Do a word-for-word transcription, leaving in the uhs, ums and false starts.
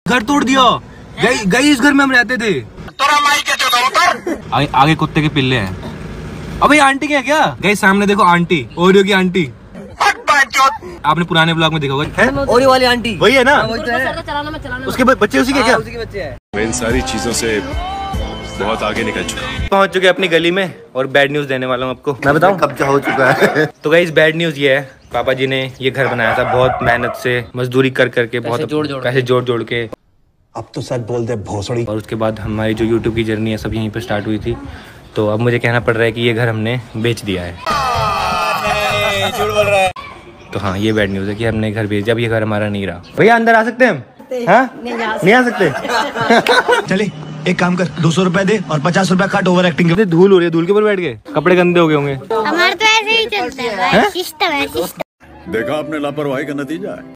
घर तोड़ दिया। गई गई इस घर में हम रहते थे। आगे, आगे कुत्ते के पिल्ले हैं। अबे आंटी क्या क्या गई सामने देखो, आंटी ओरियो की आंटी। आपने पुराने ब्लॉग में देखा होगा, ओरियो वाली आंटी वही है ना। उसके बच्चे उसी के क्या? उसी के बच्चे हैं। मैं इन सारी चीजों से बहुत आगे निकल चुका हूँ। पहुंच चुके अपनी गली में और बैड न्यूज देने वाला हूँ आपको। मैं बताऊँ कब्जा हो चुका है। तो गाइस बैड न्यूज ये है, पापा जी ने ये घर बनाया था बहुत मेहनत से, मजदूरी कर करके, बहुत जोड़ जोड़ पैसे जोड़ जोड़ के। अब तो सच बोल दे भोसड़ी। और उसके बाद हमारी जो यूट्यूब की जर्नी है सब यहीं पर स्टार्ट हुई थी। तो अब मुझे कहना पड़ रहा है कि ये घर हमने बेच दिया है। झूठ बोल रहा है। तो हाँ ये बैड न्यूज है कि हमने घर बेच दिया, अब ये घर हमारा नहीं रहा। भैया अंदर आ सकते हैं हम? हाँ नहीं आ सकते। चले एक काम कर, दो सौ रुपए दे और पचास रुपए काट ओवर एक्टिंग। धूल हो रही है, धूल के ऊपर बैठ गए, कपड़े गंदे हो गए होंगे। हमारे तो ऐसे ही चलता है, सिस्टम है सिस्टम। देखा आपने लापरवाही का नतीजा है।